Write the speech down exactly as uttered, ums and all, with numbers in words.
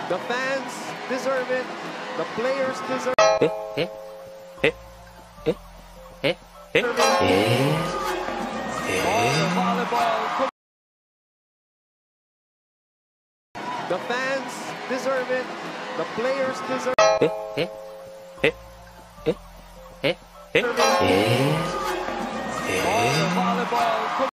The fans deserve it. The players deserve Eh, eh, eh, eh, eh, eh, eh, the volleyball. The fans deserve it. The players deserve eh, eh, eh, eh, eh, eh, eh, the volleyball.